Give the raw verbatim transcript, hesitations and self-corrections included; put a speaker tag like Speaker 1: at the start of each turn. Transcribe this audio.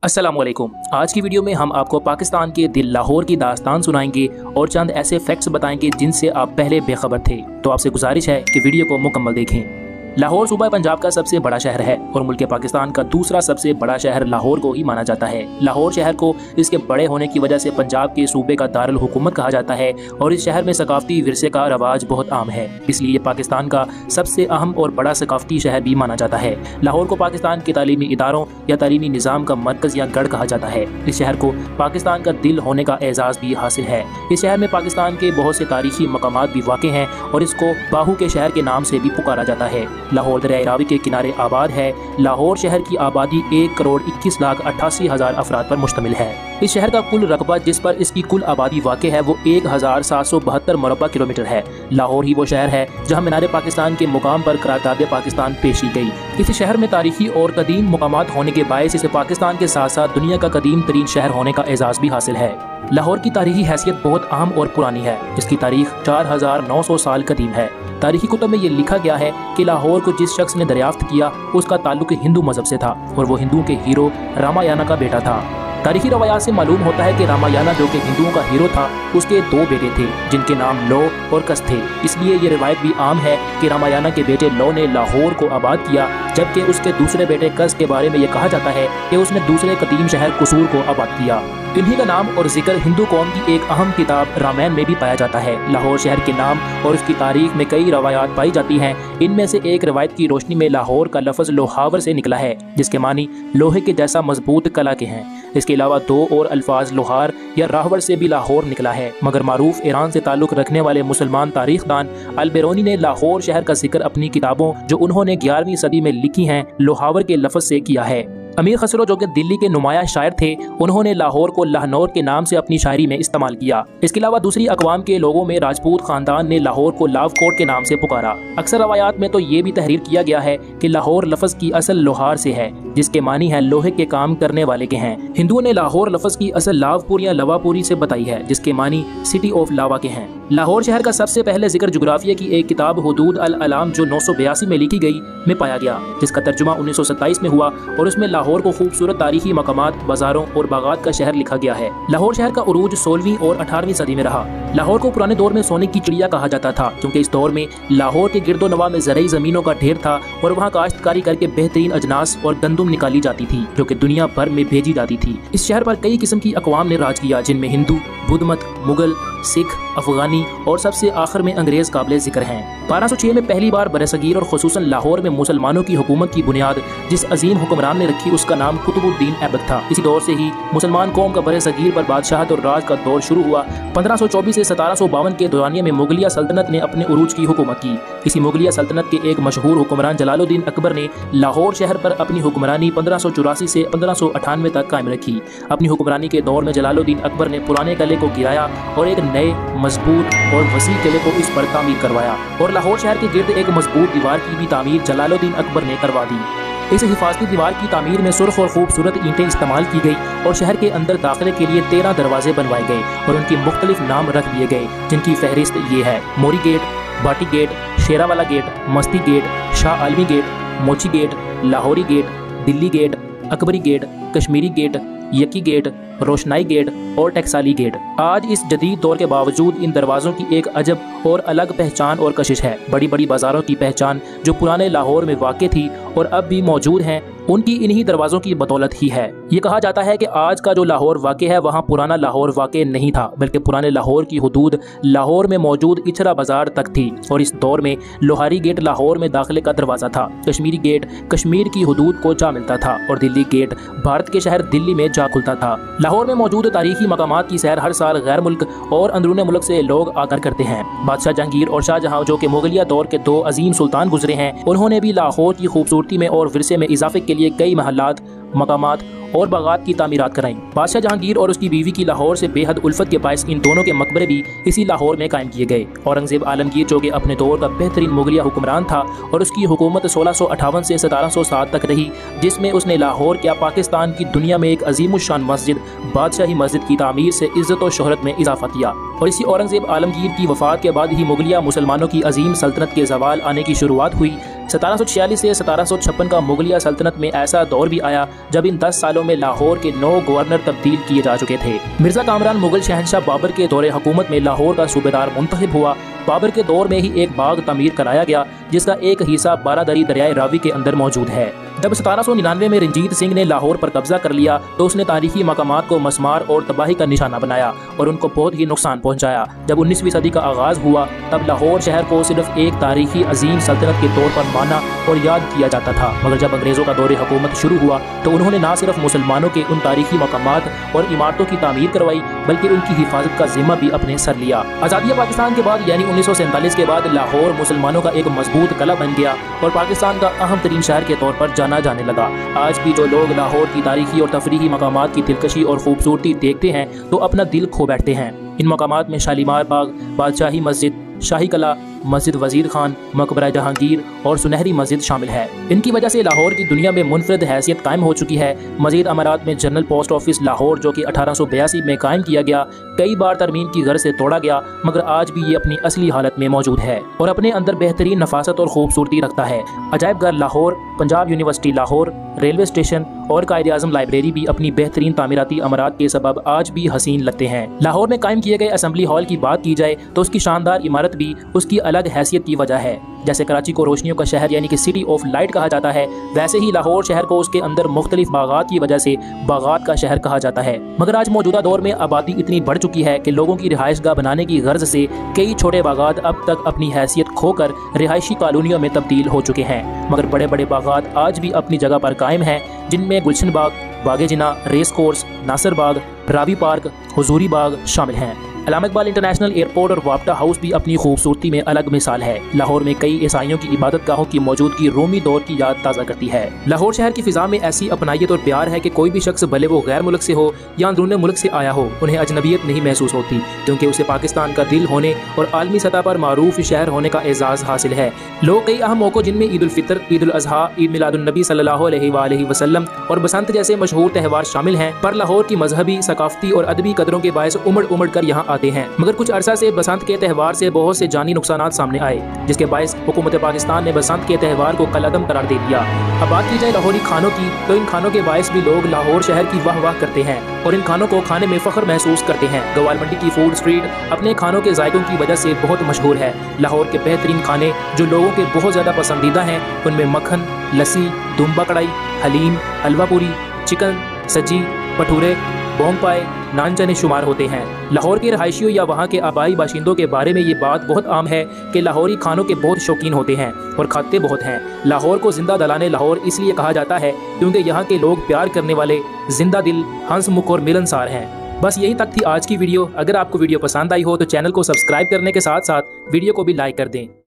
Speaker 1: अस्सलामुअलैकुम। आज की वीडियो में हम आपको पाकिस्तान के दिल लाहौर की दास्तान सुनाएंगे और चंद ऐसे फैक्ट्स बताएंगे जिनसे आप पहले बेखबर थे। तो आपसे गुजारिश है कि वीडियो को मुकम्मल देखें। लाहौर सूबा पंजाब का सबसे बड़ा शहर है और मुल्क पाकिस्तान का दूसरा सबसे बड़ा शहर लाहौर को ही माना जाता है। लाहौर शहर को इसके बड़े होने की वजह से पंजाब के सूबे का दारुल हुकूमत कहा जाता है और इस शहर में सकाफती विरसे का रवाज बहुत आम है, इसलिए ये पाकिस्तान का सबसे अहम और बड़ा सकाफती शहर भी माना जाता है। लाहौर को पाकिस्तान के तालीमी इदारों या तालीमी निज़ाम का मरकज़ या गढ़ कहा जाता है। इस शहर को पाकिस्तान का दिल होने का एजाज़ भी हासिल है। इस शहर में पाकिस्तान के बहुत से तारीखी मकामात भी वाक़े हैं और इसको बाहू के शहर के नाम से भी पुकारा जाता है। लाहौर दरिया रावी के किनारे आबाद है। लाहौर शहर की आबादी एक करोड़ इक्कीस लाख अट्ठासी हजार अफराद पर मुश्तमिल है। इस शहर का कुल रकबा जिस पर इसकी कुल आबादी वाक़ है वो एक हजार सात सौ बहत्तर मुरब्बा किलोमीटर है। लाहौर ही वो शहर है जहाँ मीनार पाकिस्तान के मुकाम पर करारदाद पाकिस्तान पेश की गई। इस शहर में तारीखी और कदीम मुकामात होने के बायस इसे पाकिस्तान के साथ साथ दुनिया का कदीम तरीन शहर होने का एजाज़ भी हासिल है। लाहौर की तारीखी हैसियत बहुत अहम और पुरानी है। इसकी तारीख चार हजार नौ सौ साल कदीम है। तारीखी कुतुब में ये लिखा गया है कि लाहौर को जिस शख्स ने दरियाफ्त किया उसका ताल्लुक हिंदू मजहब से था और वो हिंदुओं के हीरो रामायणा का बेटा था। तारीखी रवायात से मालूम होता है कि रामायणा जो कि हिंदुओं का हीरो था उसके दो बेटे थे जिनके नाम लो और कस थे। इसलिए ये रिवायत भी आम है कि रामायणा के बेटे लो ने लाहौर को आबाद किया, जबकि उसके दूसरे बेटे कस के बारे में ये कहा जाता है कि उसने दूसरे कदीम शहर कसूर को आबाद किया। इन्हीं का नाम और जिक्र हिंदू कौम की एक अहम किताब रामायण में भी पाया जाता है। लाहौर शहर के नाम और उसकी तारीख में कई रवायात पाई जाती हैं। इनमें से एक रवायत की रोशनी में लाहौर का लफ्ज़ लोहावर से निकला है जिसके मानी लोहे के जैसा मजबूत कला के हैं। इसके अलावा दो और अल्फाज लोहार या राहवर से भी लाहौर निकला है, मगर मारूफ ईरान से ताल्लुक़ रखने वाले मुसलमान तारीखदान अल-बेरूनी ने लाहौर शहर का जिक्र अपनी किताबों जो उन्होंने ग्यारहवीं सदी में लिखी हैं लोहावर के लफ्ज़ से किया है। अमीर खसरो जो कि दिल्ली के नुमाया शायर थे उन्होंने लाहौर को लाहनौर के नाम से अपनी शायरी में इस्तेमाल किया। इसके अलावा दूसरी अकवाम के लोगों में राजपूत खानदान ने लाहौर को लावकोट के नाम से पुकारा। अक्सर रवायात में तो ये भी तहरीर किया गया है कि लाहौर लफ्ज़ की असल लोहार से है जिसके मानी है लोहे के काम करने वाले के हैं। हिंदुओं ने लाहौर लफ्ज़ की असल लावपुर या लवापुरी से बताई है जिसके मानी सिटी ऑफ लावा के हैं। लाहौर शहर का सबसे पहले जिक्र जुग्राफिया की एक किताब हुदूद अल अलाम जो नौ सौ बयासी में लिखी गई में पाया गया, जिसका तर्जुमा उन्नीस सौ सत्ताईस में हुआ और उसमें लाहौर को खूबसूरत तारीखी मकामात, बाजारों और बागात का शहर लिखा गया है। लाहौर शहर का उरूज सोलहवीं और अठारहवीं सदी में रहा। लाहौर को पुराने दौर में सोने की चिड़िया कहा जाता था क्योंकि इस दौर में लाहौर के गिरदो नवा में ज़रई ज़मीनों का ढेर था और वहाँ काश्तकारी करके बेहतरीन अजनास और गंदुम निकाली जाती थी जो कि दुनिया भर में भेजी जाती थी। इस शहर पर कई किस्म की अकवाम ने राज किया जिनमें हिंदू, बुद्धमत, मुगल, सिख, अफगानी और सबसे आखिर में अंग्रेज काबिल जिक्र हैं। बारह सौ छह में पहली बार बरसगीर और खुसूसन लाहौर में मुसलमानों की हुकूमत की बुनियाद जिस अजीम हुक्मरान ने रखी उसका नाम कुतुबुद्दीन ऐबक था। इसी दौर से ही मुसलमान कौम का बरसगीर पर बादशाहत और राज का दौर शुरू हुआ। पंद्रह सौ चौबीस से सतारह सौ बावन के दौरानिया में मुगलिया सल्तनत ने अपने उरूज की हुकूमत की। इसी मुगलिया सल्तनत के एक मशहूर हुक्मरान जलालुद्दीन अकबर ने लाहौर शहर पर अपनी हुक्मरानी पंद्रह सौ चौरासी से पंद्रह सौ अठानवे तक कायम रखी। अपनी हुक्मरानी के दौर में जलालुद्दीन अकबर ने पुराने किले को गिराया और एक नए मजबूत और वसी किले को इस पर तामीर करवाया और लाहौर शहर के गिर्द एक मजबूत दीवार की भी तामीर जलालुद्दीन अकबर ने करवा दी। इस हिफाजती दीवार की तामीर में सुर्ख और खूबसूरत ईंटें इस्तेमाल की गई और शहर के अंदर दाखिले के लिए तेरह दरवाजे बनवाए गए और उनके मुख्तलिफ नाम रख दिए गए जिनकी फहरिस्त ये है: Mori gate, Bhati gate, Sheranwala gate, Masti gate, Shah Alami gate, Mochi gate, Lahori gate, Delhi gate, Akbari gate, Kashmiri gate, Yakki gate, Roshnai gate और टैक्साली गेट। आज इस जदीद दौर के बावजूद इन दरवाज़ों की एक अजब और अलग पहचान और कशिश है। बड़ी बड़ी बाज़ारों की पहचान जो पुराने लाहौर में वाक़े थी और अब भी मौजूद हैं उनकी इन्हीं दरवाज़ों की बदौलत ही है। ये कहा जाता है कि आज का जो लाहौर वाक़े है वहाँ पुराना लाहौर वाक़े नहीं था, बल्कि पुराने लाहौर की हुदूद लाहौर में मौजूद इचरा बाज़ार तक थी और इस दौर में लोहारी गेट लाहौर में दाखिले का दरवाज़ा था, कश्मीरी गेट कश्मीर की हुदूद को जा मिलता था और दिल्ली गेट भारत के शहर दिल्ली में जा खुलता था। लाहौर में मौजूद तारीखी मकामात की सैर हर साल गैर मुल्क और अंदरूनी मुल्क से लोग आकर करते हैं। बादशाह जहांगीर और शाहजहां जो कि मुगलिया दौर के दो अजीम सुल्तान गुजरे हैं, उन्होंने भी लाहौर की खूबसूरती में और विरसे में इजाफे के लिए कई महल्लात, मकामात और बागात की तामीरात कराई। बादशाह जहांगीर और उसकी बीवी की लाहौर से बेहद उल्फत के बायस इन दोनों के मकबरे भी इसी लाहौर में कायम किए गए। औरंगजेब आलमगीर जो कि अपने दौर का बेहतरीन मुगलिया हुक्मरान था और उसकी हुकूमत सोलह सौ अठावन से सतारह सौ सात तक रही, जिसमें उसने लाहौर क्या पाकिस्तान की दुनिया में एक अजीमुशान मस्जिद बादशाही मस्जिद की तामीर से इज्जत और शोहरत में इजाफा किया। और इसी औरंगजेब आलमगीर की वफात के बाद ही मुगलिया मुसलमानों की अजीम सल्तनत के ज़वाल आने की शुरुआत हुई, सतारह सौ छियालीस से सतारह सौ छप्पन का मुगलिया सल्तनत में ऐसा दौर भी आया जब इन दस सालों में लाहौर के नौ गवर्नर तब्दील किए जा चुके थे। मिर्जा कामरान मुगल शहंशाह बाबर के दौरे हुकूमत में लाहौर का सूबेदार मुंतखब हुआ। बाबर के दौर में ही एक बाग तमीर कराया गया जिसका एक हिस्सा बारादरी दरियाए रावी के अंदर मौजूद है। जब सतारह सौ निन्यानवे में रंजीत सिंह ने लाहौर पर कब्जा कर लिया तो उसने तारीखी मकामात को मस्मार और तबाही का निशाना बनाया और उनको बहुत ही नुकसान पहुंचाया। जब उन्नीसवीं सदी का आगाज हुआ तब लाहौर शहर को सिर्फ एक तारीखी अजीम सल्तनत के तौर पर माना और याद किया जाता था, मगर जब अंग्रेजों का दौरे हुकूमत शुरू हुआ तो उन्होंने न सिर्फ मुसलमानों के उन तारीखी मकामात और इमारतों की तामीर करवाई बल्कि उनकी हिफाजत का जिम्मा भी अपने सर लिया। आज़ादी पाकिस्तान के बाद यानी उन्नीस सौ सैंतालीस के बाद लाहौर मुसलमानों का एक मजबूत कला बन गया और पाकिस्तान का अहम तरीन शहर के तौर पर जाना जाने लगा। आज भी जो लोग लाहौर की तारीखी और तफरीही मकामात की दिलकशी और खूबसूरती देखते हैं तो अपना दिल खो बैठते हैं। इन मकामात में शालीमार बाग, बादशाही मस्जिद, शाही कला, मस्जिद वजीर खान, मकबरा जहांगीर और सुनहरी मस्जिद शामिल है। इनकी वजह से लाहौर की दुनिया में मुनफरद हैसियत कायम हो चुकी है। मजीद अमारात में जनरल पोस्ट ऑफिस लाहौर जो कि अठारह सौ बयासी में कायम किया गया, कई बार तरमीम की गर्ज से तोड़ा गया मगर आज भी ये अपनी असली हालत में मौजूद है और अपने अंदर बेहतरीन नफासत और खूबसूरती रखता है। अजायब घर Lahore, Punjab university Lahore, railway station और कायदे आज़म लाइब्रेरी भी अपनी बेहतरीन तामीराती अमरात के सबब आज भी हसीन लगते हैं। लाहौर में कायम किए गए असेंबली हॉल की बात की जाए तो उसकी शानदार इमारत भी उसकी अलग हैसियत की वजह है। जैसे कराची को रोशनियों का शहर यानी कि सिटी ऑफ लाइट कहा जाता है, वैसे ही लाहौर शहर को उसके अंदर मुख्तलिफ बागात की वजह से बागात का शहर कहा जाता है। मगर आज मौजूदा दौर में आबादी इतनी बढ़ चुकी है कि लोगों की रिहाइश गाह बनाने की गर्ज से कई छोटे बागात अब तक अपनी हैसियत खोकर रिहायशी कॉलोनियों में तब्दील हो चुके हैं, मगर बड़े बड़े बागात आज भी अपनी जगह पर कायम हैं, जिनमें Gulshan Bagh, Bagh-e Jinnah, race course, Nasir Bagh, Ravi park, Hazuri Bagh शामिल हैं। अल्लामा इकबाल इंटरनेशनल एयरपोर्ट और वापटा हाउस भी अपनी खूबसूरती में अलग मिसाल है। लाहौर में कई ईसाइयों की इबादत गाहों की मौजूदगी रोमी दौर की याद ताज़ा करती है। लाहौर शहर की फिजा में ऐसी अपनायत और प्यार है कि कोई भी शख्स भले वो गैर मुल्क से हो या अंदरून मुल्क से आया हो, उन्हें अजनबियत नहीं महसूस होती, क्योंकि उसे पाकिस्तान का दिल होने और आलमी सतह पर मारूफ शहर होने का एजाज़ हासिल है। लोग कई अहम मौक़ों जिनमें ईद उल फितर, ईद उल अज़हा, ईद मिलादुन्नबी सल्लल्लाहु अलैहि वसल्लम और बसंत जैसे मशहूर त्यौहार शामिल हैं, पर लाहौर की मजहबी, सकाफती और अदबी कदरों के बायस उमड़ उमड़ कर यहाँ आते हैं। मगर कुछ अरसा से बसंत के त्यौहार से बहुत से जानी नुकसानात सामने आए, जिसके बायस हुकूमत पाकिस्तान ने बसंत के त्यौहार को कलअदम करार दे दिया। अब बात की जाए लाहौरी खानों की तो इन खानों के बायस भी लोग लाहौर शहर की वाह वाह करते हैं और इन खानों को खाने में फख्र महसूस करते हैं। गवाल मंडी की फूड स्ट्रीट अपने खानों के जायकों की वजह से बहुत मशहूर है। लाहौर के बेहतरीन खाने जो लोगों के बहुत ज़्यादा पसंदीदा हैं उनमें मक्खन, लस्सी, दुम्बा कढ़ाई, हलीम, हलवा पूरी, चिकन, सज्जी, भटूरे, बोंग पाए, नान चने शुमार होते हैं। लाहौर के रहायशियों या वहाँ के आबाई बाशिंदों के बारे में ये बात बहुत आम है कि लाहौरी खानों के बहुत शौकीन होते हैं और खाते बहुत हैं। लाहौर को जिंदा दलाने लाहौर इसलिए कहा जाता है क्योंकि यहाँ के लोग प्यार करने वाले, जिंदा दिल, हंसमुख और मिलनसार हैं। बस यही तक थी आज की वीडियो। अगर आपको वीडियो पसंद आई हो तो चैनल को सब्सक्राइब करने के साथ साथ वीडियो को भी लाइक कर दें।